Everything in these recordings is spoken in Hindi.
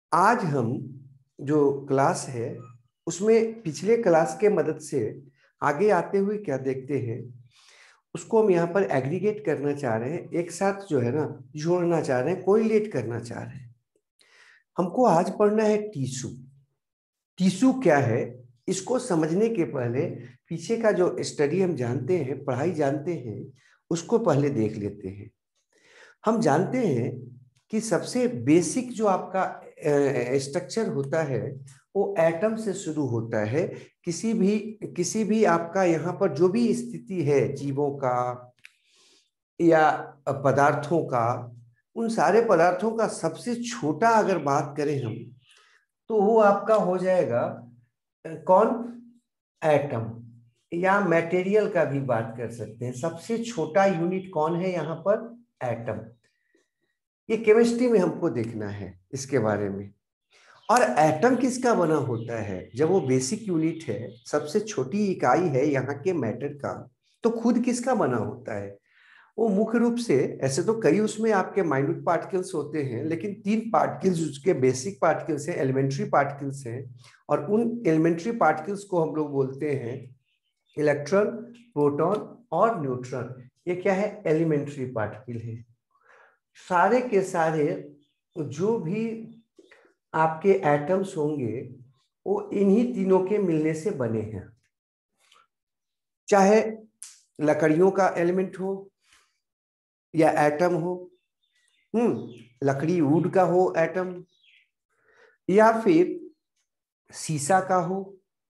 आज हम जो क्लास है उसमें पिछले क्लास के मदद से आगे आते हुए क्या देखते हैं उसको हम यहाँ पर एग्रीगेट करना चाह रहे हैं, एक साथ जो है ना जोड़ना चाह रहे हैं, कोरिलेट करना चाह रहे हैं। हमको आज पढ़ना है टिश्यू। टिश्यू क्या है इसको समझने के पहले पीछे का जो स्टडी हम जानते हैं, पढ़ाई जानते हैं, उसको पहले देख लेते हैं। हम जानते हैं कि सबसे बेसिक जो आपका स्ट्रक्चर होता है वो एटम से शुरू होता है। किसी भी आपका यहाँ पर जो भी स्थिति है जीवों का या पदार्थों का, उन सारे पदार्थों का सबसे छोटा अगर बात करें हम तो वो आपका हो जाएगा कौन, एटम, या मटेरियल का भी बात कर सकते हैं। सबसे छोटा यूनिट कौन है यहाँ पर, एटम। ये केमिस्ट्री में हमको देखना है इसके बारे में। और एटम किसका बना होता है, जब वो बेसिक यूनिट है, सबसे छोटी इकाई है यहाँ के मैटर का, तो खुद किसका बना होता है वो मुख्य रूप से। ऐसे तो कई उसमें आपके माइन्यूट पार्टिकल्स होते हैं, लेकिन तीन पार्टिकल्स उसके बेसिक पार्टिकल्स हैं, एलिमेंट्री पार्टिकल्स हैं। और उन एलिमेंट्री पार्टिकल्स को हम लोग बोलते हैं इलेक्ट्रॉन, प्रोटॉन और न्यूट्रॉन। ये क्या है, एलिमेंट्री पार्टिकल है। सारे के सारे जो भी आपके एटम्स होंगे वो इन्हीं तीनों के मिलने से बने हैं। चाहे लकड़ियों का एलिमेंट हो या एटम हो, लकड़ी वुड का हो एटम, या फिर सीसा का हो,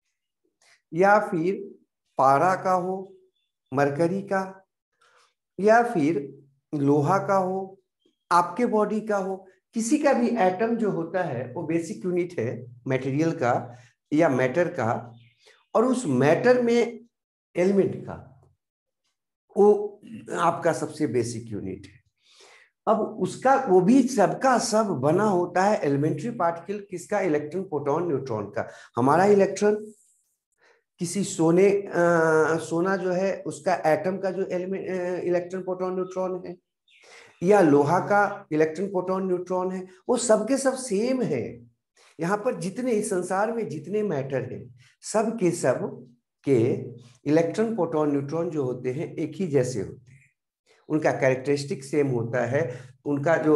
या फिर पारा का हो, मरकरी का, या फिर लोहा का हो, आपके बॉडी का हो। किसी का भी एटम जो होता है वो बेसिक यूनिट है मटेरियल का या मैटर का, और उस मैटर में एलिमेंट का वो आपका सबसे बेसिक यूनिट है। अब उसका वो भी सबका सब बना होता है एलिमेंट्री पार्टिकल किसका, इलेक्ट्रॉन, प्रोटॉन, न्यूट्रॉन का। हमारा इलेक्ट्रॉन किसी सोना जो है उसका एटम का जो एलिमेंट इलेक्ट्रॉन, प्रोटॉन, न्यूट्रॉन है, या लोहा का इलेक्ट्रॉन, प्रोटॉन, न्यूट्रॉन है, वो सबके सब सेम है। यहाँ पर जितने इस संसार में जितने मैटर है सब के सब के इलेक्ट्रॉन, प्रोटॉन, न्यूट्रॉन जो होते हैं एक ही जैसे होते हैं। उनका कैरेक्टरिस्टिक सेम होता है, उनका जो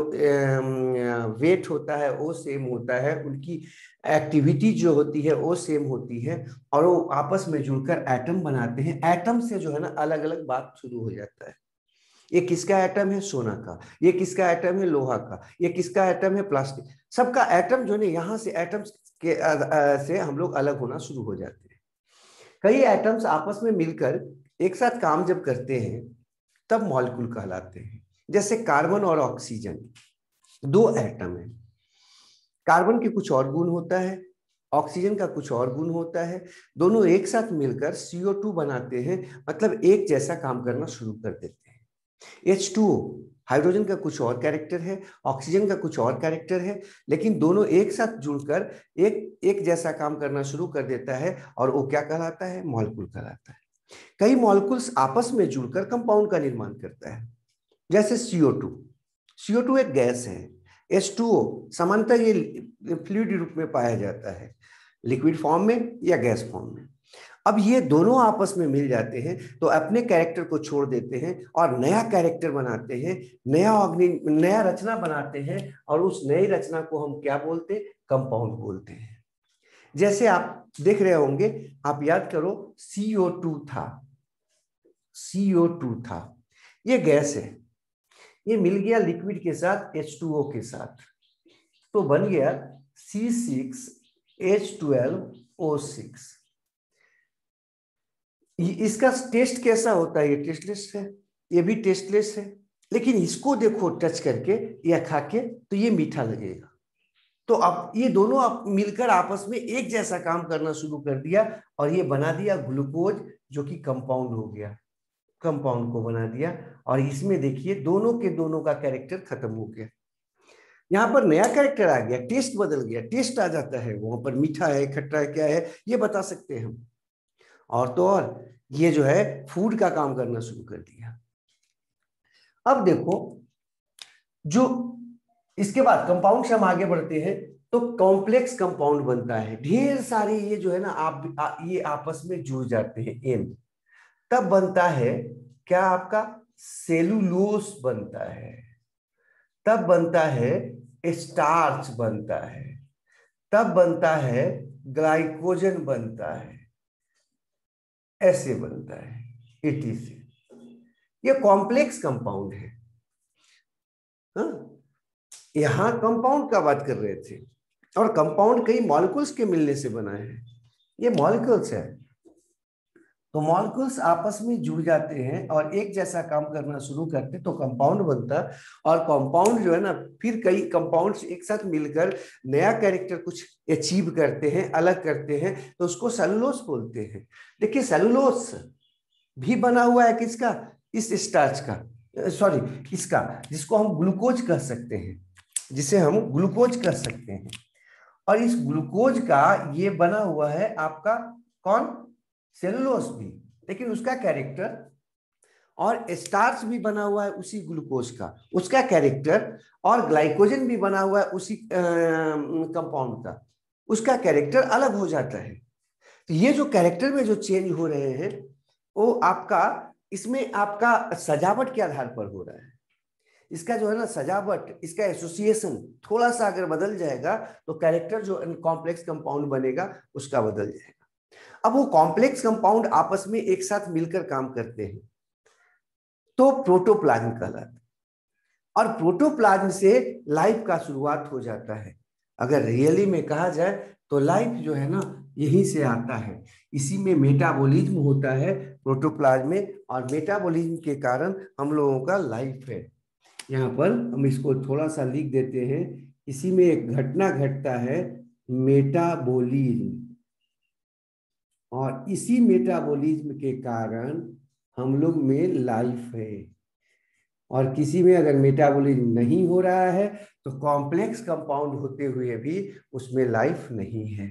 वेट होता है वो सेम होता है, उनकी एक्टिविटी जो होती है वो सेम होती है, और वो आपस में जुड़कर एटम बनाते हैं। एटम से जो है ना अलग अलग बात शुरू हो जाता है। ये किसका एटम है, सोना का। ये किसका एटम है, लोहा का। ये किसका एटम है, प्लास्टिक। सबका एटम जो है यहाँ से एटम्स के से हम लोग अलग होना शुरू हो जाते हैं। कई एटम्स आपस में मिलकर एक साथ काम जब करते हैं तब मॉलिक्यूल कहलाते हैं। जैसे कार्बन और ऑक्सीजन, दो एटम है। कार्बन के कुछ और गुण होता है, ऑक्सीजन का कुछ और गुण होता है। दोनों एक साथ मिलकर CO2 बनाते हैं, मतलब एक जैसा काम करना शुरू कर देते हैं। H2O, हाइड्रोजन का कुछ और कैरेक्टर है, ऑक्सीजन का कुछ और कैरेक्टर है, लेकिन दोनों एक साथ जुड़कर एक जैसा काम करना शुरू कर देता है, और वो क्या कहलाता है, मॉलिक्यूल कहलाता है। कई मॉलिक्यूल्स आपस में जुड़कर कंपाउंड का निर्माण करता है, जैसे CO2। CO2 एक गैस है। H2O सामान्यतः ये फ्लूइड रूप में पाया जाता है, लिक्विड फॉर्म में या गैस फॉर्म में। अब ये दोनों आपस में मिल जाते हैं तो अपने कैरेक्टर को छोड़ देते हैं और नया कैरेक्टर बनाते हैं, नया रचना बनाते हैं, और उस नई रचना को हम क्या बोलते हैं, कंपाउंड बोलते हैं। जैसे आप देख रहे होंगे, आप याद करो, CO2 था, CO2 था, ये गैस है, ये मिल गया लिक्विड के साथ H2O के साथ, तो बन गया C6H12O6। इसका टेस्ट कैसा होता है, ये टेस्टलेस है, ये भी टेस्टलेस है, लेकिन इसको देखो टच करके या खा के तो ये मीठा लगेगा। तो अब ये दोनों आप मिलकर आपस में एक जैसा काम करना शुरू कर दिया और ये बना दिया ग्लूकोज, जो कि कंपाउंड हो गया, कंपाउंड को बना दिया। और इसमें देखिए दोनों के दोनों का कैरेक्टर खत्म हो गया। यहाँ पर नया कैरेक्टर आ गया, टेस्ट बदल गया, टेस्ट आ जाता है, वहां पर मीठा है, खट्टा है, क्या है ये बता सकते हैं हम। और तो और ये जो है फूड का काम करना शुरू कर दिया। अब देखो, जो इसके बाद कंपाउंड से हम आगे बढ़ते हैं तो कॉम्प्लेक्स कंपाउंड बनता है, ढेर सारे ये जो है ना ये आपस में जुड़ जाते हैं एन, तब बनता है क्या आपका सेलुलोस बनता है, तब बनता है स्टार्च बनता है, तब बनता है ग्लाइकोजन बनता है, ऐसे बनता है एटी से। ये कॉम्प्लेक्स कंपाउंड है। हाँ, यहां कंपाउंड का बात कर रहे थे, और कंपाउंड कई मॉलिक्यूल्स के मिलने से बना है, ये मॉलिक्यूल्स है। तो मॉलिक्यूल्स आपस में जुड़ जाते हैं और एक जैसा काम करना शुरू करते तो कंपाउंड बनता, और कंपाउंड जो है ना फिर कई कंपाउंड्स एक साथ मिलकर नया कैरेक्टर कुछ अचीव करते हैं, अलग करते हैं, तो उसको सेलुलोस बोलते हैं। देखिए सेलुलोस भी बना हुआ है किसका, इस स्टार्च का, सॉरी इसका, जिसको हम ग्लूकोज कह सकते हैं, जिसे हम ग्लूकोज कह सकते हैं। और इस ग्लूकोज का ये बना हुआ है आपका कौन, सेलुलोस भी, लेकिन उसका कैरेक्टर, और स्टार्च भी बना हुआ है उसी ग्लूकोज का, उसका कैरेक्टर, और ग्लाइकोजन भी बना हुआ है उसी कंपाउंड का, उसका कैरेक्टर अलग हो जाता है। तो ये जो कैरेक्टर में जो चेंज हो रहे हैं वो आपका, इसमें आपका सजावट के आधार पर हो रहा है। इसका जो है ना सजावट, इसका एसोसिएशन थोड़ा सा अगर बदल जाएगा तो कैरेक्टर जो कॉम्प्लेक्स कंपाउंड बनेगा उसका बदल जाएगा। अब वो कॉम्प्लेक्स कंपाउंड आपस में एक साथ मिलकर काम करते हैं तो प्रोटोप्लाज्म कहलाता है, और प्रोटोप्लाज्म से लाइफ का शुरुआत हो जाता है। अगर रियली में कहा जाए तो लाइफ जो है ना यहीं से आता है, इसी में मेटाबॉलिज्म होता है प्रोटोप्लाज्म में, और मेटाबॉलिज्म के कारण हम लोगों का लाइफ है। यहाँ पर हम इसको थोड़ा सा लिख देते हैं, इसी में एक घटना घटता है मेटाबॉलिज्म, और इसी मेटाबॉलिज्म के कारण हम लोग में लाइफ है। और किसी में अगर मेटाबॉलिज्म नहीं हो रहा है तो कॉम्प्लेक्स कंपाउंड होते हुए भी उसमें लाइफ नहीं है।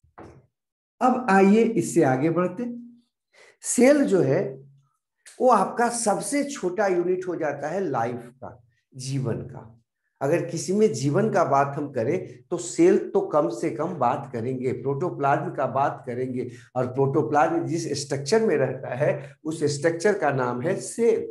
अब आइए इससे आगे बढ़ते। सेल जो है वो आपका सबसे छोटा यूनिट हो जाता है लाइफ का, जीवन का। अगर किसी में जीवन का बात हम करें तो सेल तो कम से कम बात करेंगे, प्रोटोप्लाज्म का बात करेंगे, और प्रोटोप्लाज्म जिस स्ट्रक्चर में रहता है उस स्ट्रक्चर का नाम है सेल,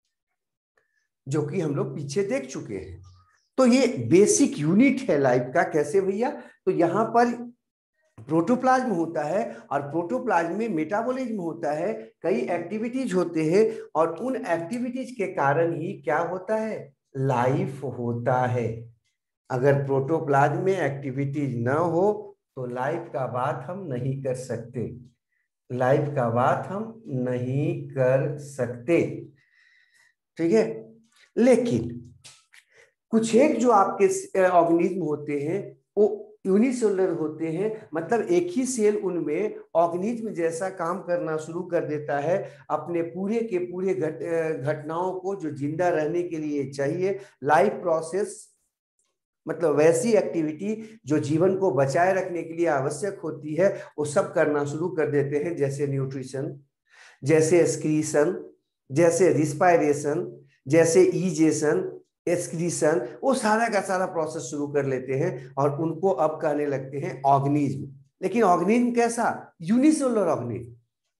जो कि हम लोग पीछे देख चुके हैं। तो ये बेसिक यूनिट है लाइफ का। कैसे भैया, तो यहां पर प्रोटोप्लाज्म होता है, और प्रोटोप्लाज्म में मेटाबॉलिज्म होता है, कई एक्टिविटीज होते हैं, और उन एक्टिविटीज के कारण ही क्या होता है, लाइफ होता है। अगर प्रोटोप्लाज्म में एक्टिविटीज न हो तो लाइफ का बात हम नहीं कर सकते, लाइफ का बात हम नहीं कर सकते, ठीक है। लेकिन कुछ एक जो आपके ऑर्गेनिज्म होते हैं वो यूनिसेलुलर होते हैं, मतलब एक ही सेल उनमें ऑर्गेनिज्म जैसा काम करना शुरू कर देता है, अपने पूरे के पूरे घटनाओं को जो जिंदा रहने के लिए चाहिए, लाइफ प्रोसेस, मतलब वैसी एक्टिविटी जो जीवन को बचाए रखने के लिए आवश्यक होती है, वो सब करना शुरू कर देते हैं, जैसे न्यूट्रिशन, जैसे एक्सक्रीशन, जैसे रिस्पायरेशन, जैसे ईजेशन, एक्सक्रीशन, वो सारा का सारा प्रोसेस शुरू कर लेते हैं, और उनको अब कहने लगते हैं ऑर्गेनिज्म। लेकिन ऑर्गेनिज्म कैसा, यूनिसेलुलर ऑर्गेनिज्म।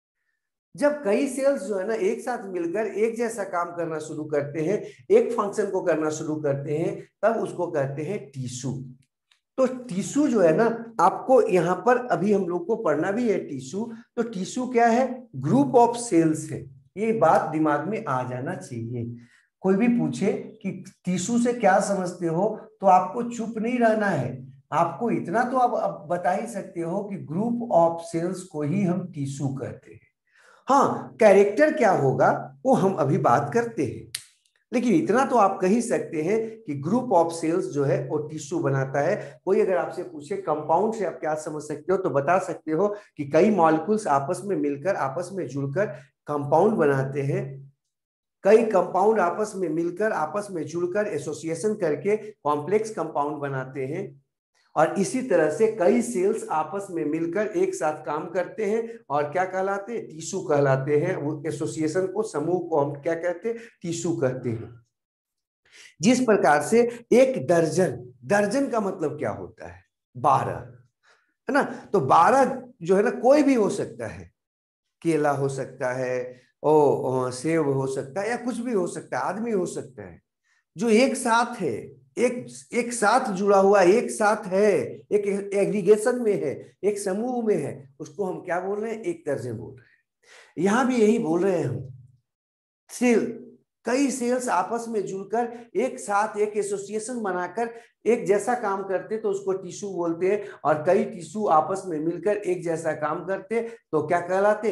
जब कई सेल्स जो है ना एक साथ मिलकर एक जैसा काम करना शुरू करते हैं, एक फंक्शन को करना शुरू करते हैं, तब उसको कहते हैं टिश्यू। तो टिश्यू जो है ना, आपको यहाँ पर अभी हम लोग को पढ़ना भी है टिश्यू। तो टिश्यू क्या है, ग्रुप ऑफ सेल्स है, ये बात दिमाग में आ जाना चाहिए। कोई भी पूछे कि टिश्यू से क्या समझते हो तो आपको चुप नहीं रहना है, आपको इतना तो अब बता ही सकते हो कि ग्रुप ऑफ सेल्स को ही हम टिश्यू कहते हैं। हाँ, कैरेक्टर क्या होगा वो हम अभी बात करते हैं, लेकिन इतना तो आप कह ही सकते हैं कि ग्रुप ऑफ सेल्स जो है वो टिश्यू बनाता है। कोई अगर आपसे पूछे कंपाउंड से आप क्या समझ सकते हो तो बता सकते हो कि कई मॉलिक्यूल्स आपस में मिलकर, आपस में जुड़कर कंपाउंड बनाते हैं, कई कंपाउंड आपस में मिलकर, आपस में जुड़कर एसोसिएशन करके कॉम्प्लेक्स कंपाउंड बनाते हैं, और इसी तरह से कई सेल्स आपस में मिलकर एक साथ काम करते हैं और क्या कहलाते हैं, टिश्यू कहलाते हैं। वो एसोसिएशन को, समूह को हम क्या कहते हैं, टिश्यू कहते हैं। जिस प्रकार से एक दर्जन, दर्जन का मतलब क्या होता है, 12, है ना। तो 12 जो है ना कोई भी हो सकता है, केला हो सकता है, सेब हो सकता है, या कुछ भी हो सकता है, आदमी हो सकता है, जो एक साथ है, एक साथ जुड़ा हुआ, एक साथ है, एक एग्रीगेशन में है, एक समूह में है, उसको हम क्या बोल रहे हैं, एक दर्जन बोल रहे हैं। यहां भी यही बोल रहे हैं हम। सेल, कई सेल्स आपस में जुड़कर एक साथ एक एसोसिएशन बनाकर एक जैसा काम करते तो उसको टिश्यू बोलते हैं, और कई टिश्यू आपस में मिलकर एक जैसा काम करते तो क्या कहलाते,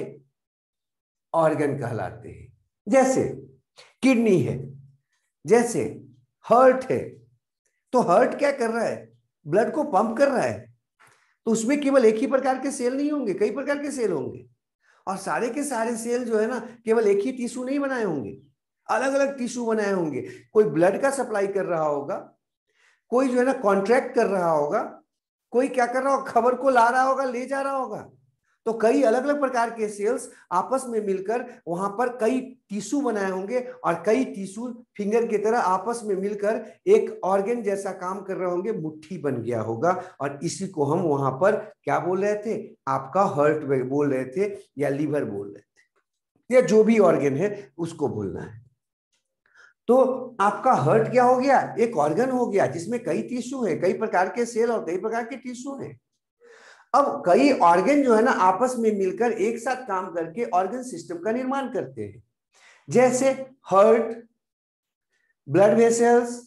ऑर्गन कहलाते हैं। जैसे किडनी है, जैसे हार्ट है, तो हार्ट क्या कर रहा है, ब्लड को पंप कर रहा है, तो उसमें केवल एक ही प्रकार के सेल नहीं होंगे, कई प्रकार के सेल होंगे, और सारे के सारे सेल जो है ना केवल एक ही टिश्यू नहीं बनाए होंगे, अलग अलग टिश्यू बनाए होंगे। कोई ब्लड का सप्लाई कर रहा होगा, कोई जो है ना कॉन्ट्रैक्ट कर रहा होगा, कोई क्या कर रहा होगा, खबर को ला रहा होगा, ले जा रहा होगा। तो कई अलग अलग प्रकार के सेल्स आपस में मिलकर वहां पर कई टिश्यू बनाए होंगे, और कई टिश्यू फिंगर की तरह आपस में मिलकर एक ऑर्गन जैसा काम कर रहे होंगे, मुट्ठी बन गया होगा, और इसी को हम वहां पर क्या बोल रहे थे, आपका हार्ट बोल रहे थे, या लीवर बोल रहे थे, या जो भी ऑर्गन है उसको बोलना है। तो आपका हार्ट क्या हो गया, एक ऑर्गन हो गया जिसमें कई टिश्यू है, कई प्रकार के सेल और कई प्रकार के टिश्यू है। अब कई ऑर्गन जो है ना आपस में मिलकर एक साथ काम करके ऑर्गन सिस्टम का निर्माण करते हैं, जैसे हार्ट, ब्लड वेसल्स,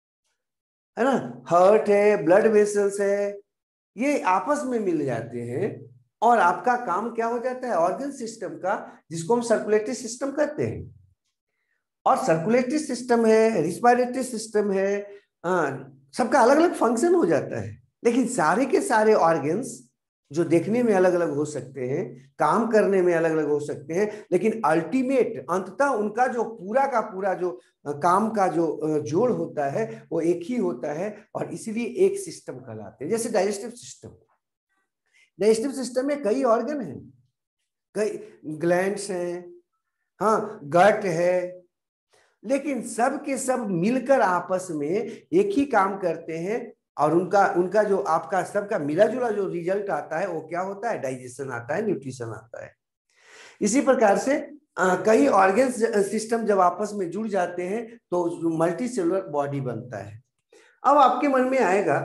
है ना, हार्ट है, ब्लड वेसल्स है, ये आपस में मिल जाते हैं, और आपका काम क्या हो जाता है, ऑर्गन सिस्टम का, जिसको हम सर्कुलेटरी सिस्टम कहते हैं। और सर्कुलेटरी सिस्टम है, रिस्पायरेटरी सिस्टम है, सबका अलग अलग फंक्शन हो जाता है। लेकिन सारे के सारे ऑर्गन्स जो देखने में अलग अलग हो सकते हैं, काम करने में अलग अलग हो सकते हैं, लेकिन अल्टीमेट अंततः उनका जो पूरा का पूरा जो काम का जो जोड़ होता है वो एक ही होता है, और इसीलिए एक सिस्टम कहलाते हैं। जैसे डाइजेस्टिव सिस्टम, डाइजेस्टिव सिस्टम में कई ऑर्गन हैं, कई ग्लैंड्स हैं, हाँ, गट है, लेकिन सब के सब मिलकर आपस में एक ही काम करते हैं, और उनका उनका जो आपका सबका मिला जुला जो रिजल्ट आता है वो क्या होता है, डाइजेशन आता है, न्यूट्रिशन आता है। इसी प्रकार से कई ऑर्गन सिस्टम जब आपस में जुड़ जाते हैं तो मल्टी सेलुलर बॉडी बनता है। अब आपके मन में आएगा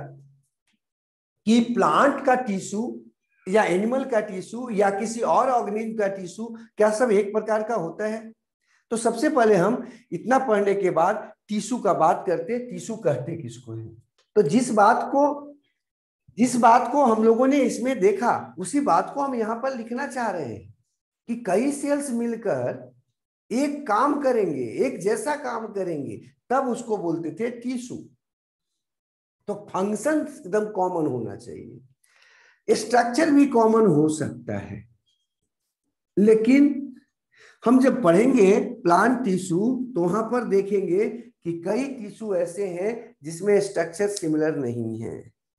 कि प्लांट का टिश्यू या एनिमल का टिश्यू या किसी और ऑर्गेनिज्म का टिश्यू क्या सब एक प्रकार का होता है? तो सबसे पहले हम इतना पढ़ने के बाद टिश्यू का बात करते, टिश्यू कहते किसको है। तो जिस बात को हम लोगों ने इसमें देखा उसी बात को हम यहाँ पर लिखना चाह रहे हैं कि कई सेल्स मिलकर एक काम करेंगे, एक जैसा काम करेंगे, तब उसको बोलते थे टिश्यू। तो फंक्शन एकदम कॉमन होना चाहिए, स्ट्रक्चर भी कॉमन हो सकता है, लेकिन हम जब पढ़ेंगे प्लांट टिश्यू तो वहां पर देखेंगे कि कई टिश्यू ऐसे हैं जिसमें स्ट्रक्चर सिमिलर नहीं है।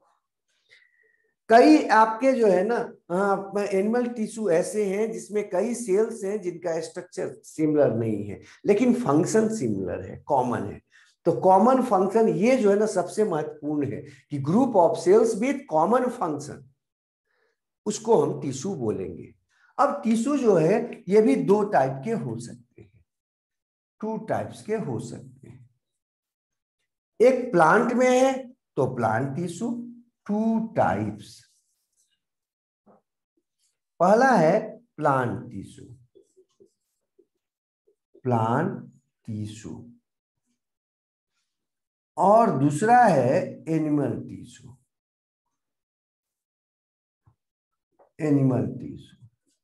कई आपके जो है ना एनिमल टिश्यू ऐसे हैं जिसमें कई सेल्स हैं जिनका स्ट्रक्चर सिमिलर नहीं है, लेकिन फंक्शन सिमिलर है, कॉमन है। तो कॉमन फंक्शन ये जो है ना सबसे महत्वपूर्ण है कि group of cells with common function, उसको हम टिश्यू बोलेंगे। अब टिश्यू जो है ये भी दो टाइप के हो सकते हैं, टू टाइप्स के हो सकते हैं। एक प्लांट में है तो प्लांट टिश्यू, टू टाइप्स। पहला है प्लांट टिश्यू, प्लांट टिश्यू, और दूसरा है एनिमल टिश्यू, एनिमल टिश्यू,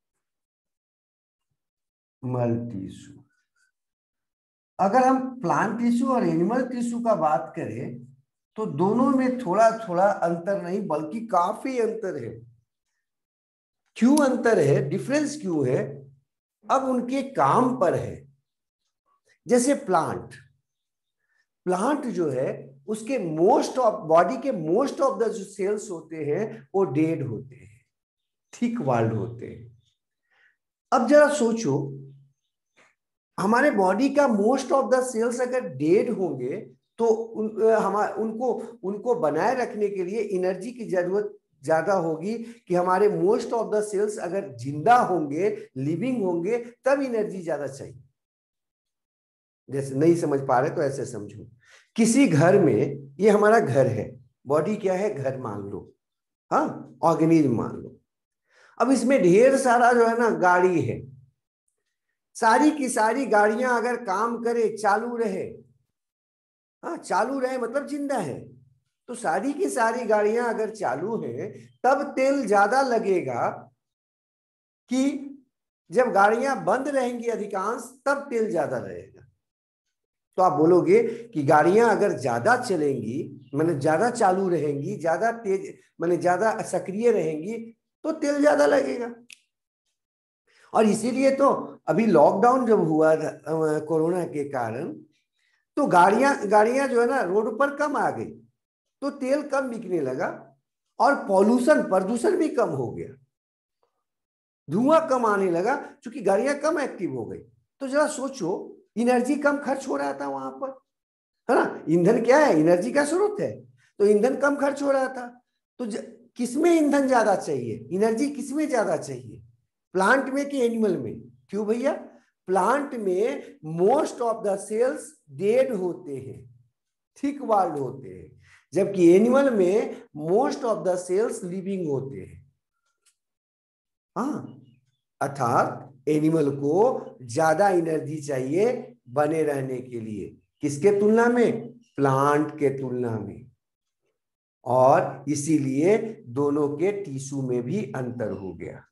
मल टिश्यू। अगर हम प्लांट टिश्यू और एनिमल टिश्यू का बात करें तो दोनों में थोड़ा थोड़ा अंतर नहीं बल्कि काफी अंतर है। क्यों अंतर है, डिफरेंस क्यों है? अब उनके काम पर है। जैसे प्लांट जो है उसके मोस्ट ऑफ बॉडी के मोस्ट ऑफ द जो सेल्स होते हैं वो डेड होते हैं, थिक वॉल्ड होते हैं। अब जरा सोचो, हमारे बॉडी का मोस्ट ऑफ द सेल्स अगर डेड होंगे तो उनको उनको बनाए रखने के लिए एनर्जी की जरूरत ज्यादा होगी कि हमारे मोस्ट ऑफ द सेल्स अगर जिंदा होंगे, लिविंग होंगे, तब एनर्जी ज्यादा चाहिए। जैसे नहीं समझ पा रहे तो ऐसे समझो, किसी घर में, ये हमारा घर है, बॉडी क्या है, घर मान लो, हाँ, ऑर्गेनिज्म मान लो। अब इसमें ढेर सारा जो है ना गाड़ी है, सारी की सारी गाड़ियां अगर काम करे, चालू रहे, हाँ चालू रहे मतलब जिंदा है, तो सारी की सारी गाड़ियां अगर चालू हैं तब तेल ज्यादा लगेगा कि जब गाड़ियां बंद रहेंगी अधिकांश तब तेल ज्यादा रहेगा। तो आप बोलोगे कि गाड़ियां अगर ज्यादा चलेंगी, माने ज्यादा चालू रहेंगी, ज्यादा तेज माने ज्यादा सक्रिय रहेंगी, तो तेल ज्यादा लगेगा। और इसीलिए तो अभी लॉकडाउन जब हुआ कोरोना के कारण, तो गाड़ियां जो है ना रोड पर कम आ गई, तो तेल कम बिकने लगा और प्रदूषण भी कम हो गया, धुआं कम आने लगा क्योंकि गाड़ियां कम एक्टिव हो गई। तो जरा सोचो, एनर्जी कम खर्च हो रहा था वहां पर, है ना। ईंधन क्या है, एनर्जी का स्रोत है, तो ईंधन कम खर्च हो रहा था। तो किसमें ईंधन ज्यादा चाहिए, एनर्जी किसमें ज्यादा चाहिए, प्लांट में कि एनिमल में? क्यों भैया? प्लांट में most of the cells dead होते हैं, थिक वॉल्ड होते हैं, जबकि एनिमल में most of the cells living होते हैं। हाँ, अर्थात एनिमल को ज्यादा एनर्जी चाहिए बने रहने के लिए, किसके तुलना में? प्लांट के तुलना में। और इसीलिए दोनों के टिश्यू में भी अंतर हो गया,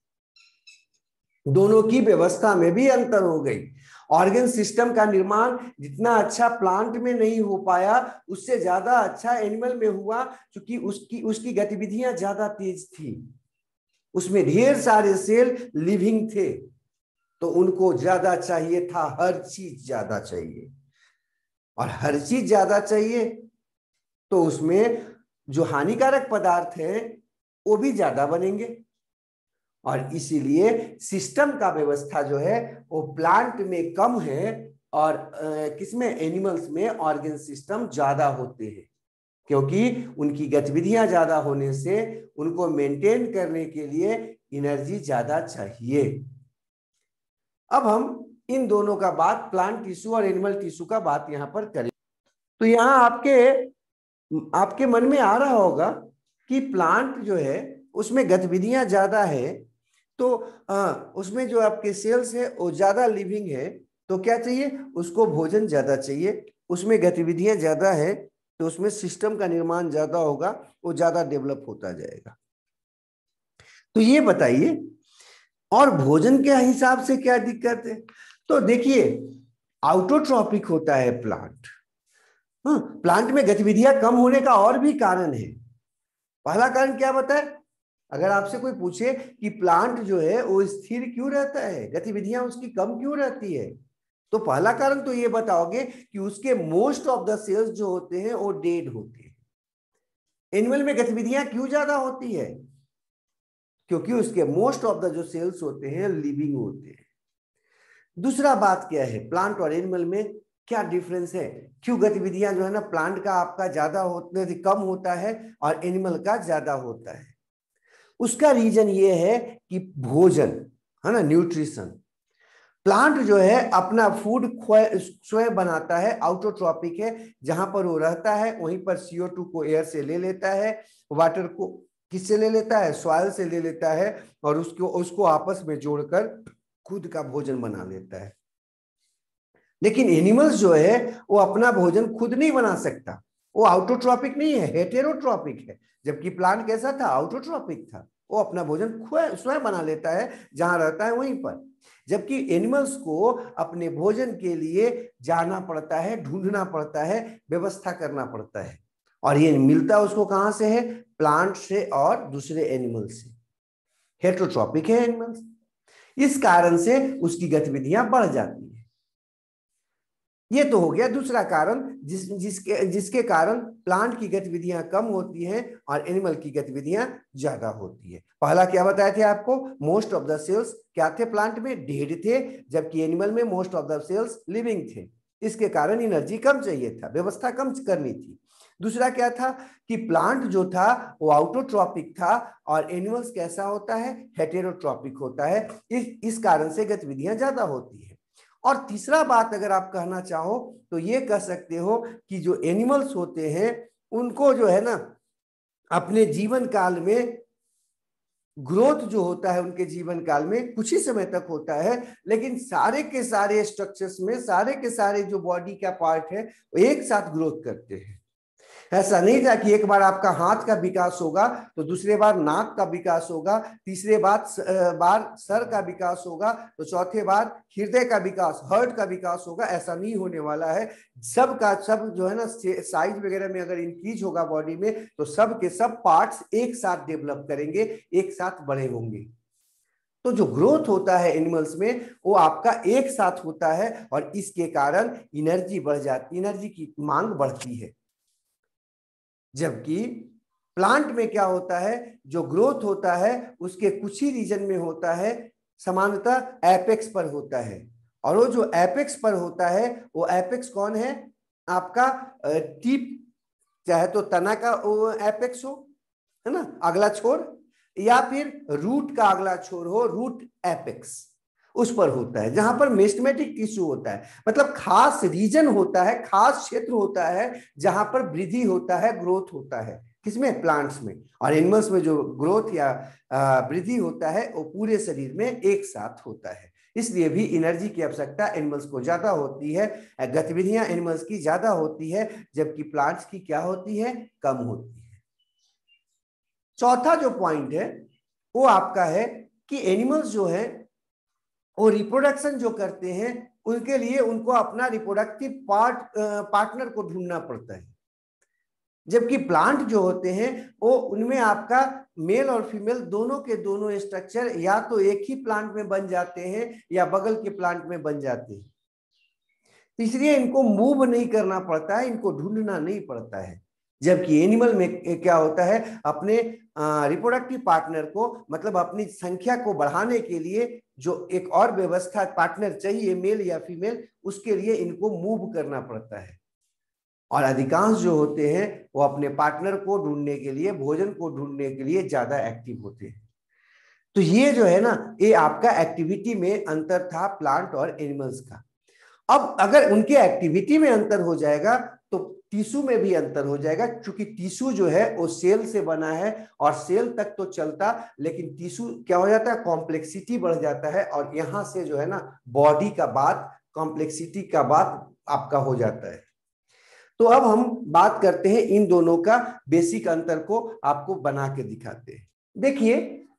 दोनों की व्यवस्था में भी अंतर हो गई। ऑर्गन सिस्टम का निर्माण जितना अच्छा प्लांट में नहीं हो पाया, उससे ज्यादा अच्छा एनिमल में हुआ, क्योंकि उसकी गतिविधियां ज्यादा तेज थी, उसमें ढेर सारे सेल लिविंग थे, तो उनको ज्यादा चाहिए था, हर चीज ज्यादा चाहिए। और हर चीज ज्यादा चाहिए तो उसमें जो हानिकारक पदार्थ है वो भी ज्यादा बनेंगे। और इसीलिए सिस्टम का व्यवस्था जो है वो प्लांट में कम है और किसमें? एनिमल्स में ऑर्गन सिस्टम ज्यादा होते हैं, क्योंकि उनकी गतिविधियां ज्यादा होने से उनको मेंटेन करने के लिए एनर्जी ज्यादा चाहिए। अब हम इन दोनों का बात, प्लांट टिश्यू और एनिमल टिश्यू का बात यहां पर करें। तो यहां आपके मन में आ रहा होगा कि प्लांट जो है उसमें गतिविधियां ज्यादा है, तो उसमें जो आपके सेल्स है वो ज्यादा लिविंग है, तो क्या चाहिए उसको? भोजन ज्यादा चाहिए। उसमें गतिविधियां ज्यादा है तो उसमें सिस्टम का निर्माण ज्यादा होगा, वो ज्यादा डेवलप होता जाएगा। तो ये बताइए, और भोजन के हिसाब से क्या दिक्कत है? तो देखिए, आउटोट्रॉपिक होता है प्लांट। हाँ, प्लांट में गतिविधियां कम होने का और भी कारण है। पहला कारण क्या बताए? अगर आपसे कोई पूछे कि प्लांट जो है वो स्थिर क्यों रहता है, गतिविधियां उसकी कम क्यों रहती है, तो पहला कारण तो ये बताओगे कि उसके मोस्ट ऑफ द सेल्स जो होते हैं वो डेड होते हैं। एनिमल में गतिविधियां क्यों ज्यादा होती है? क्योंकि उसके मोस्ट ऑफ द जो सेल्स होते हैं लिविंग होते हैं। दूसरा बात क्या है, प्लांट और एनिमल में क्या डिफरेंस है? क्यों गतिविधियां जो है ना प्लांट का आपका ज्यादा होते कम होता है और एनिमल का ज्यादा होता है? उसका रीजन ये है कि भोजन, है ना, न्यूट्रिशन। प्लांट जो है अपना फूड स्वयं बनाता है, आउटोट्रॉपिक है, जहां पर वो रहता है वहीं पर CO2 को एयर से ले लेता है, वाटर को किससे ले लेता है? सॉइल से ले लेता है, और उसको आपस में जोड़कर खुद का भोजन बना लेता है। लेकिन एनिमल्स जो है वो अपना भोजन खुद नहीं बना सकता, वो आउटोट्रॉपिक नहीं है, हेटेरोट्रॉपिक है। जबकि प्लांट कैसा था? आउटोट्रॉपिक था, वो अपना भोजन स्वयं बना लेता है, जहां रहता है वहीं पर। जबकि एनिमल्स को अपने भोजन के लिए जाना पड़ता है, ढूंढना पड़ता है, व्यवस्था करना पड़ता है, और ये मिलता उसको कहां से है? प्लांट से और दूसरे एनिमल से। हेटेरोट्रॉपिक है एनिमल्स, इस कारण से उसकी गतिविधियां बढ़ जाती है। ये तो हो गया दूसरा कारण, जिसके कारण प्लांट की गतिविधियां कम होती हैं और एनिमल की गतिविधियां ज्यादा होती है। पहला क्या बताया थे आपको? मोस्ट ऑफ द सेल्स क्या थे प्लांट में? डेड थे, जबकि एनिमल में most of the cells living थे। इसके कारण एनर्जी कम चाहिए था, व्यवस्था कम करनी थी। दूसरा क्या था कि प्लांट जो था वो ऑटोट्रॉपिक था और एनिमल्स कैसा होता है, हेटेरोट्रॉपिक होता है। इस कारण से गतिविधियां ज्यादा होती है। और तीसरा बात अगर आप कहना चाहो तो ये कह सकते हो कि जो एनिमल्स होते हैं उनको जो है ना अपने जीवन काल में ग्रोथ जो होता है उनके जीवन काल में कुछ ही समय तक होता है, लेकिन सारे के सारे स्ट्रक्चर्स में सारे के सारे जो बॉडी का पार्ट है वो एक साथ ग्रोथ करते हैं। ऐसा नहीं था कि एक बार आपका हाथ का विकास होगा तो दूसरे बार नाक का विकास होगा, तीसरे बार सर का विकास होगा तो चौथे बार हृदय का विकास, हार्ट का विकास होगा। ऐसा नहीं होने वाला है। सब का सब जो है ना साइज वगैरह में अगर इंक्रीज होगा बॉडी में तो सब के सब पार्ट्स एक साथ डेवलप करेंगे, एक साथ बड़े होंगे। तो जो ग्रोथ होता है एनिमल्स में वो आपका एक साथ होता है और इसके कारण एनर्जी बढ़ जाती, एनर्जी की मांग बढ़ती है। जबकि प्लांट में क्या होता है, जो ग्रोथ होता है उसके कुछ ही रीजन में होता है, सामान्यतः एपेक्स पर होता है। और वो जो एपेक्स पर होता है वो एपेक्स कौन है, आपका टिप, चाहे तो तना का एपेक्स हो, है ना, अगला छोर, या फिर रूट का अगला छोर हो, रूट एपेक्स, उस पर होता है जहां पर मेस्टमेटिक टिश्यू होता है। मतलब खास रीजन होता है, खास क्षेत्र होता है जहां पर वृद्धि होता है, ग्रोथ होता है। किसमें, प्लांट्स में। और एनिमल्स में जो ग्रोथ या वृद्धि होता है वो पूरे शरीर में एक साथ होता है। इसलिए भी एनर्जी की आवश्यकता एनिमल्स को ज्यादा होती है, गतिविधियां एनिमल्स की ज्यादा होती है, जबकि प्लांट्स की क्या होती है, कम होती है। चौथा जो पॉइंट है वो आपका है कि एनिमल्स जो है वो रिप्रोडक्शन जो करते हैं उनके लिए उनको अपना रिप्रोडक्टिव पार्टनर को ढूंढना पड़ता है। जबकि प्लांट जो होते हैं वो उनमें आपका मेल और फीमेल दोनों के दोनों स्ट्रक्चर या तो एक ही प्लांट में बन जाते हैं या बगल के प्लांट में बन जाते हैं। इसलिए इनको मूव नहीं करना पड़ता है, इनको ढूंढना नहीं पड़ता है। जबकि एनिमल में क्या होता है, अपने रिप्रोडक्टिव पार्टनर को, मतलब अपनी संख्या को बढ़ाने के लिए जो एक और व्यवस्था पार्टनर चाहिए, मेल या फीमेल, उसके लिए इनको मूव करना पड़ता है। और अधिकांश जो होते हैं वो अपने पार्टनर को ढूंढने के लिए, भोजन को ढूंढने के लिए ज्यादा एक्टिव होते हैं। तो ये जो है ना, ये आपका एक्टिविटी में अंतर था प्लांट और एनिमल्स का। अब अगर उनके एक्टिविटी में अंतर हो जाएगा तो टिश्यू में भी अंतर हो जाएगा, क्योंकि टिश्यू जो है वो सेल से बना है और सेल तक तो चलता, लेकिन टिश्यू क्या हो जाता है, कॉम्प्लेक्सिटी बढ़ जाता है और यहां से जो है ना बॉडी का बात, कॉम्प्लेक्सिटी का बात आपका हो जाता है। तो अब हम बात करते हैं इन दोनों का बेसिक अंतर को आपको बना के दिखाते हैं। देखिए,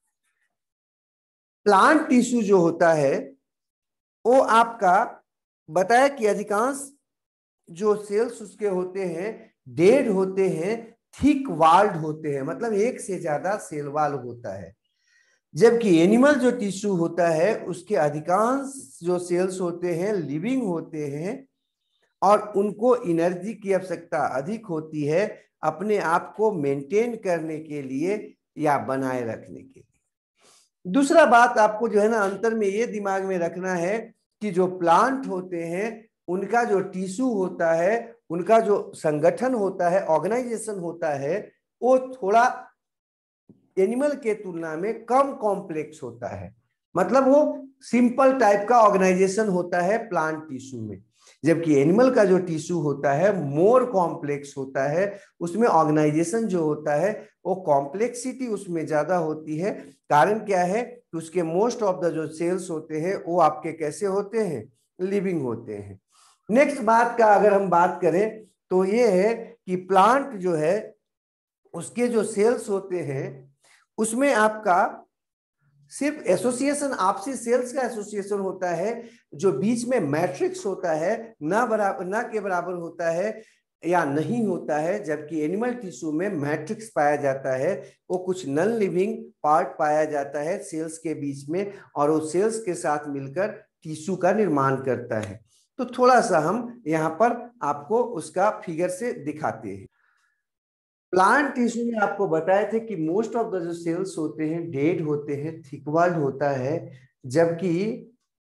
प्लांट टिश्यू जो होता है वो आपका बताया कि अधिकांश जो सेल्स उसके होते हैं डेड होते हैं, थिक वाल्ड होते हैं, मतलब एक से ज्यादा सेल वाल होता है। जबकि एनिमल जो टिश्यू होता है उसके अधिकांश जो सेल्स होते हैं लिविंग होते हैं और उनको एनर्जी की आवश्यकता अधिक होती है अपने आप को मेंटेन करने के लिए या बनाए रखने के लिए। दूसरा बात आपको जो है ना अंतर में ये दिमाग में रखना है कि जो प्लांट होते हैं उनका जो टिश्यू होता है, उनका जो संगठन होता है, ऑर्गेनाइजेशन होता है, वो थोड़ा एनिमल के तुलना में कम कॉम्प्लेक्स होता है। मतलब वो सिंपल टाइप का ऑर्गेनाइजेशन होता है प्लांट टिश्यू में, जबकि एनिमल का जो टिश्यू होता है मोर कॉम्प्लेक्स होता है। उसमें ऑर्गेनाइजेशन जो होता है वो कॉम्प्लेक्सिटी उसमें ज्यादा होती है। कारण क्या है कि उसके मोस्ट ऑफ द जो सेल्स होते हैं वो आपके कैसे होते हैं, लिविंग होते हैं। नेक्स्ट बात का अगर हम बात करें तो ये है कि प्लांट जो है उसके जो सेल्स होते हैं उसमें आपका सिर्फ एसोसिएशन, आपसी सेल्स का एसोसिएशन होता है। जो बीच में मैट्रिक्स होता है ना बराबर, ना के बराबर होता है या नहीं होता है। जबकि एनिमल टिश्यू में मैट्रिक्स पाया जाता है, वो कुछ नॉन लिविंग पार्ट पाया जाता है सेल्स के बीच में और वो सेल्स के साथ मिलकर टिश्यू का निर्माण करता है। तो थोड़ा सा हम यहाँ पर आपको उसका फिगर से दिखाते हैं। प्लांट टिश्यू में आपको बताए थे कि मोस्ट ऑफ द जो सेल्स होते हैं डेड होते हैं, थिक वॉल्ड होता है, जबकि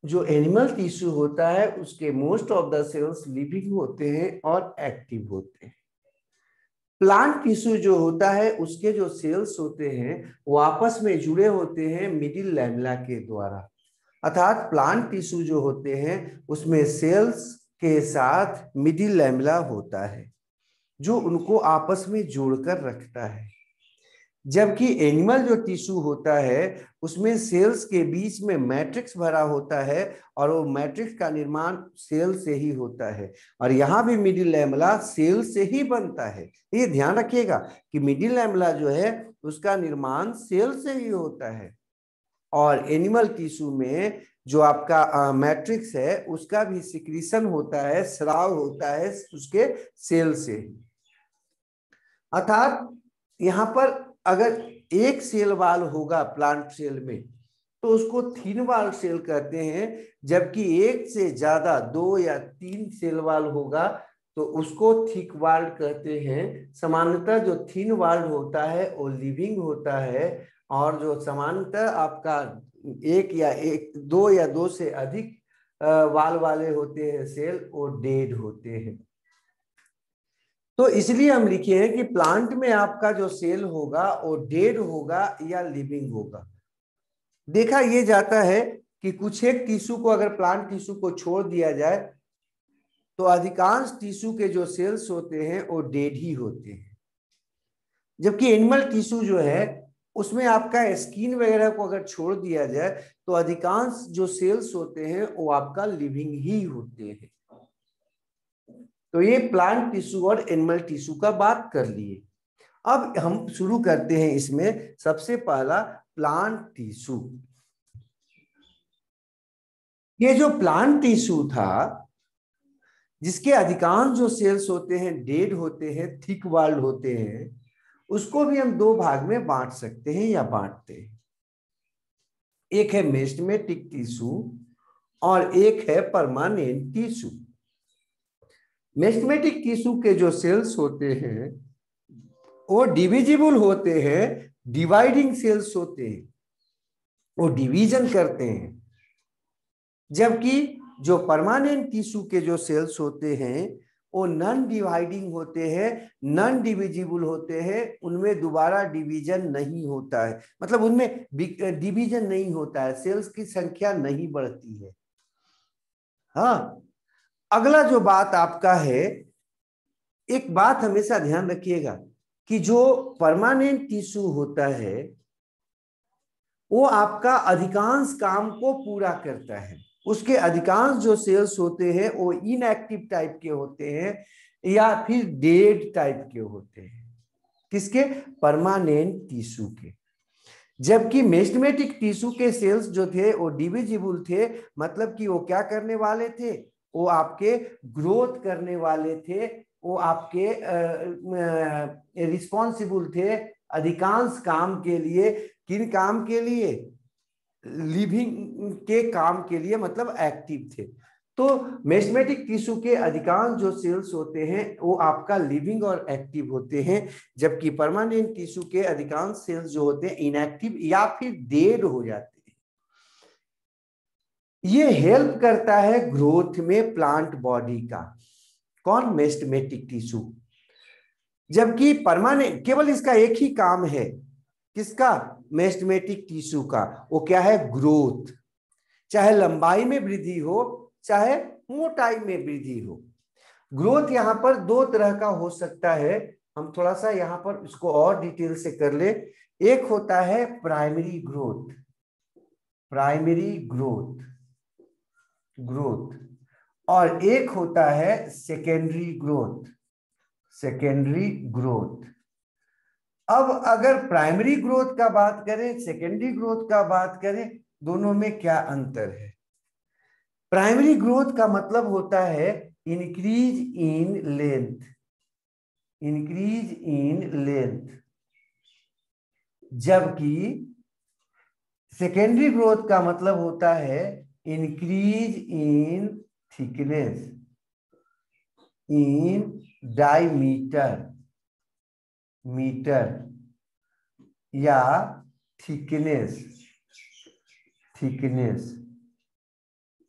जो एनिमल टिश्यू होता है उसके most of the cells living होते हैं और एक्टिव होते हैं। प्लांट टिश्यू जो होता है उसके जो सेल्स होते हैं वो आपस में जुड़े होते हैं मिडिल लैमेला के द्वारा। अर्थात प्लांट टिश्यू जो होते हैं उसमें सेल्स के साथ मिडिल लैमेला होता है जो उनको आपस में जोड़कर रखता है। जबकि एनिमल जो टिश्यू होता है उसमें सेल्स के बीच में मैट्रिक्स भरा होता है और वो मैट्रिक्स का निर्माण सेल से ही होता है और यहाँ भी मिडिल लैमेला सेल से ही बनता है। ये ध्यान रखिएगा कि मिडिल लैमेला जो है उसका निर्माण सेल से ही होता है और एनिमल टिश्यू में जो आपका मैट्रिक्स है उसका भी सिक्रीशन होता है, स्राव होता है उसके सेल से। अर्थात यहाँ पर अगर एक सेल वाल होगा प्लांट सेल में तो उसको थिन वाल सेल कहते हैं, जबकि एक से ज्यादा 2 या 3 सेल वाल होगा तो उसको थिक वाल्ड कहते हैं। सामान्यतः जो थिन वाल्ड होता है वो लिविंग होता है और जो सामान्यतः आपका 2 या 2 से अधिक वाल वाले होते हैं सेल वो डेड होते हैं। तो इसलिए हम लिखे हैं कि प्लांट में आपका जो सेल होगा वो डेड होगा या लिविंग होगा। देखा ये जाता है कि कुछ एक टिश्यू को अगर प्लांट टिश्यू को छोड़ दिया जाए तो अधिकांश टिश्यू के जो सेल्स होते हैं वो डेड ही होते हैं, जबकि एनिमल टिश्यू जो है उसमें आपका स्किन वगैरह को अगर छोड़ दिया जाए तो अधिकांश जो सेल्स होते हैं वो आपका लिविंग ही होते हैं। तो ये प्लांट टिश्यू और एनिमल टिश्यू का बात कर लिए। अब हम शुरू करते हैं इसमें सबसे पहला प्लांट टिश्यू। ये जो प्लांट टिश्यू था जिसके अधिकांश जो सेल्स होते हैं डेड होते हैं, थिक वॉल्ड होते हैं, उसको भी हम 2 भाग में बांट सकते हैं या बांटते हैं। एक है मेस्टेमेटिक टिश्यू और एक है परमानेंट टिश्यू। मेस्टेमेटिक टिश्यू के जो सेल्स होते हैं वो डिविजिबल होते हैं, डिवाइडिंग सेल्स होते हैं, वो डिवीजन करते हैं। जबकि जो परमानेंट टिश्यू के जो सेल्स होते हैं वो नॉन डिवाइडिंग होते हैं, नॉन डिविजिबल होते हैं, उनमें दोबारा डिवीजन नहीं होता है, मतलब उनमें डिवीजन नहीं होता है, सेल्स की संख्या नहीं बढ़ती है। हाँ, अगला जो बात आपका है, एक बात हमेशा ध्यान रखिएगा कि जो परमानेंट टिश्यू होता है वो आपका अधिकांश काम को पूरा करता है। उसके अधिकांश जो सेल्स होते हैं वो इनएक्टिव टाइप के होते हैं या फिर डेड टाइप के होते हैं। किसके? परमानेंट टिश्यू के। जबकि मेस्टेमेटिक टिश्यू के सेल्स जो थे वो डिविजिबल थे, मतलब कि वो क्या करने वाले थे, वो आपके ग्रोथ करने वाले थे, वो आपके रिस्पॉन्सिबल थे अधिकांश काम के लिए। किन काम के लिए? लिविंग के काम के लिए, मतलब एक्टिव थे। तो मेस्टेमेटिक टिश्यू के अधिकांश जो सेल्स होते हैं वो आपका लिविंग और एक्टिव होते हैं, जबकि परमानेंट टिश्यू के अधिकांश सेल्स जो होते हैं इनएक्टिव या फिर डेड हो जाते हैं। ये हेल्प करता है ग्रोथ में प्लांट बॉडी का। कौन? मेस्टेमेटिक टिश्यू। जबकि परमानेंट केवल इसका एक ही काम है। किसका? मेस्टेमेटिक टिश्यू का। वो क्या है? ग्रोथ। चाहे लंबाई में वृद्धि हो चाहे मोटाई में वृद्धि हो। ग्रोथ यहां पर 2 तरह का हो सकता है। हम थोड़ा सा यहां पर इसको और डिटेल से कर ले। एक होता है primary growth, primary growth growth, और एक होता है सेकेंडरी ग्रोथ, सेकेंडरी ग्रोथ। अब अगर प्राइमरी ग्रोथ का बात करें, सेकेंडरी ग्रोथ का बात करें, दोनों में क्या अंतर है? प्राइमरी ग्रोथ का मतलब होता है increase in length, increase in length, जबकि सेकेंडरी ग्रोथ का मतलब होता है increase in thickness, in diameter, meter या थिकनेस, थिकनेस।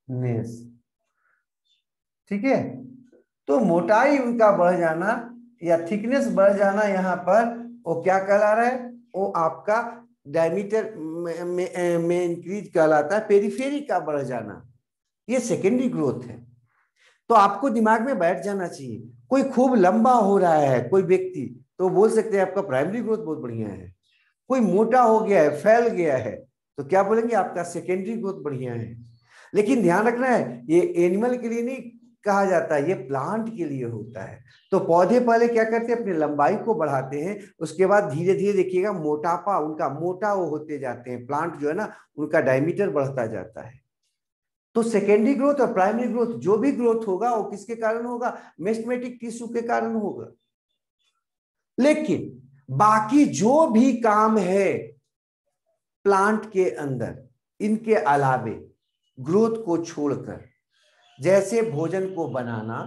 नेस, ठीक है। तो मोटाई उनका बढ़ जाना या थिकनेस बढ़ जाना यहाँ पर वो क्या कहला रहा है, वो आपका डायमीटर में इंक्रीज कहलाता है, पेरिफेरी का बढ़ जाना, ये सेकेंडरी ग्रोथ है। तो आपको दिमाग में बैठ जाना चाहिए, कोई खूब लंबा हो रहा है कोई व्यक्ति तो बोल सकते हैं आपका प्राइमरी ग्रोथ बहुत बढ़िया है, कोई मोटा हो गया है फैल गया है तो क्या बोलेंगे आपका सेकेंडरी ग्रोथ बढ़िया है। लेकिन ध्यान रखना है ये एनिमल के लिए नहीं कहा जाता है, ये प्लांट के लिए होता है। तो पौधे पहले क्या करते हैं, अपनी लंबाई को बढ़ाते हैं, उसके बाद धीरे धीरे देखिएगा मोटापा उनका मोटा वो होते जाते हैं, प्लांट जो है ना उनका डायमीटर बढ़ता जाता है। तो सेकेंडरी ग्रोथ और प्राइमरी ग्रोथ जो भी ग्रोथ होगा वो किसके कारण होगा, मेस्टमेटिक टिश्यू के कारण होगा। लेकिन बाकी जो भी काम है प्लांट के अंदर इनके अलावे ग्रोथ को छोड़कर, जैसे भोजन को बनाना,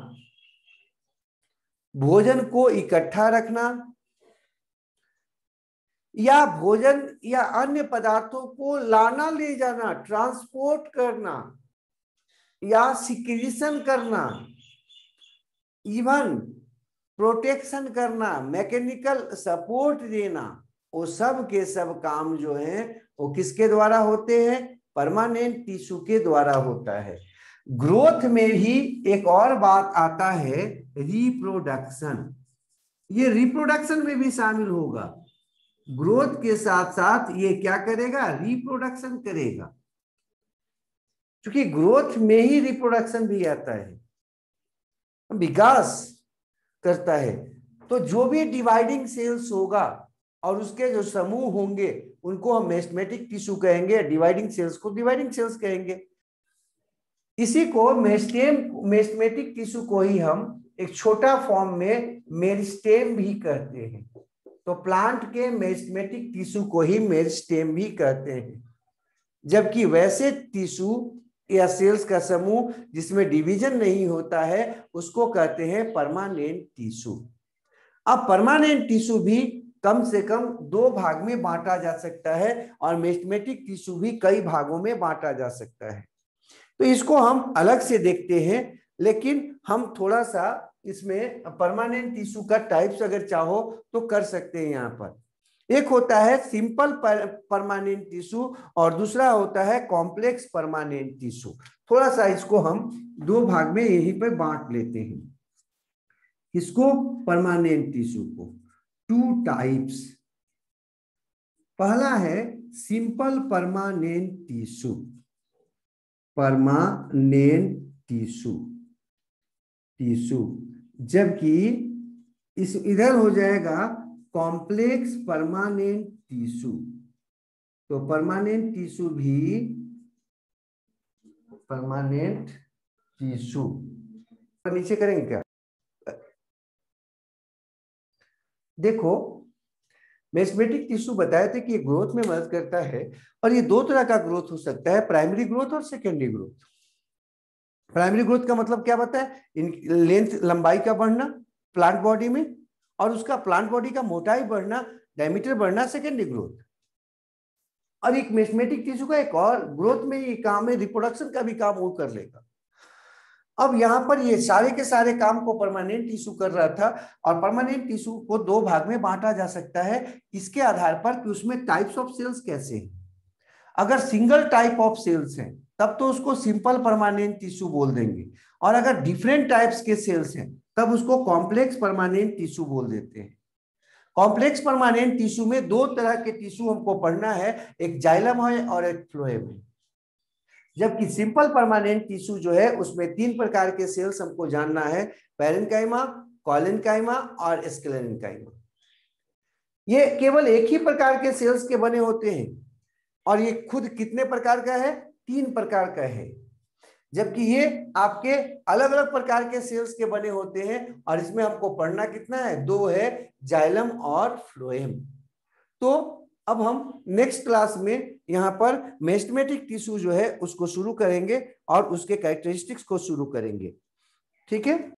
भोजन को इकट्ठा रखना, या भोजन या अन्य पदार्थों को लाना ले जाना, ट्रांसपोर्ट करना या सिक्रीशन करना, इवन प्रोटेक्शन करना, मैकेनिकल सपोर्ट देना, वो सब के सब काम जो है वो किसके द्वारा होते हैं, परमानेंट टिश्यू के द्वारा होता है। ग्रोथ में भी एक और बात आता है रिप्रोडक्शन, ये रिप्रोडक्शन में भी शामिल होगा। ग्रोथ के साथ साथ ये क्या करेगा, रिप्रोडक्शन करेगा, क्योंकि ग्रोथ में ही रिप्रोडक्शन भी आता है, विकास करता है। तो जो भी डिवाइडिंग सेल्स होगा और उसके जो समूह होंगे उनको हम मेस्टमेटिक टिश्यू कहेंगे, डिवाइडिंग सेल्स को डिवाइडिंग सेल्स कहेंगे। इसी को मेस्टमेटिक टिश्यू को ही हम एक छोटा फॉर्म में मेरिस्टेम भी कहते हैं। तो प्लांट के मेस्टमेटिक टिश्यू को ही मेरिस्टेम भी कहते हैं, जबकि वैसे टिश्यू या सेल्स का समूह जिसमें डिवीजन नहीं होता है उसको कहते हैं परमानेंट टिश्यू। अब परमानेंट टिश्यू भी कम से कम 2 भाग में बांटा जा सकता है और मेस्टमेटिक टिश्यू भी कई भागों में बांटा जा सकता है। तो इसको हम अलग से देखते हैं, लेकिन हम थोड़ा सा इसमें परमानेंट टिश्यू का टाइप्स अगर चाहो तो कर सकते हैं। यहाँ पर एक होता है सिंपल परमानेंट टिश्यू और दूसरा होता है कॉम्प्लेक्स परमानेंट टिश्यू। थोड़ा सा इसको हम 2 भाग में यहीं पर बांट लेते हैं। इसको परमानेंट टिश्यू को 2 टाइप्स, पहला है simple permanent tissue, permanent tissue, जबकि इस इधर हो जाएगा कॉम्प्लेक्स परमानेंट टिश्यू। तो परमानेंट टिश्यू भी परमानेंट टिश्यू पर नीचे करेंगे क्या, देखो मेस्टमेटिक टिश्यू बताए थे कि ये ग्रोथ में मदद करता है और ये 2 तरह का ग्रोथ हो सकता है, प्राइमरी ग्रोथ और सेकेंडरी ग्रोथ। प्राइमरी ग्रोथ का मतलब क्या बताया, इन लेंथ लंबाई का बढ़ना प्लांट बॉडी में, और उसका प्लांट बॉडी का मोटाई बढ़ना, डायमीटर बढ़ना, सेकेंडरी ग्रोथ। और एक मेस्टमेटिक टिश्यू का एक और ग्रोथ में ये काम है, रिप्रोडक्शन का भी काम वो कर लेगा। अब यहाँ पर ये सारे के सारे काम को परमानेंट टिश्यू कर रहा था और परमानेंट टिश्यू को 2 भाग में बांटा जा सकता है इसके आधार पर कि उसमें टाइप्स ऑफ सेल्स कैसे हैं। अगर सिंगल टाइप ऑफ सेल्स हैं तब तो उसको सिंपल परमानेंट टिश्यू बोल देंगे, और अगर डिफरेंट टाइप्स के सेल्स हैं तब उसको कॉम्प्लेक्स परमानेंट टिश्यू बोल देते हैं। कॉम्प्लेक्स परमानेंट टिश्यू में 2 तरह के टिश्यू हमको पढ़ना है, एक जाइलम है और एक फ्लोएम है। जबकि सिंपल परमानेंट टिश्यू जो है उसमें 3 प्रकार के सेल्स हमको जानना है, पैरेन्काइमा, कोलेनकाइमा और स्क्लेरेन्काइमा। ये केवल एक ही प्रकार के सेल्स के बने होते हैं और ये खुद कितने प्रकार का है, 3 प्रकार का है, जबकि ये आपके अलग अलग प्रकार के सेल्स के बने होते हैं और इसमें हमको पढ़ना कितना है, 2 है, जाइलम और फ्लोएम। तो अब हम नेक्स्ट क्लास में यहाँ पर मेस्टमेटिक टिश्यू जो है उसको शुरू करेंगे और उसके कैरेक्टरिस्टिक्स को शुरू करेंगे, ठीक है।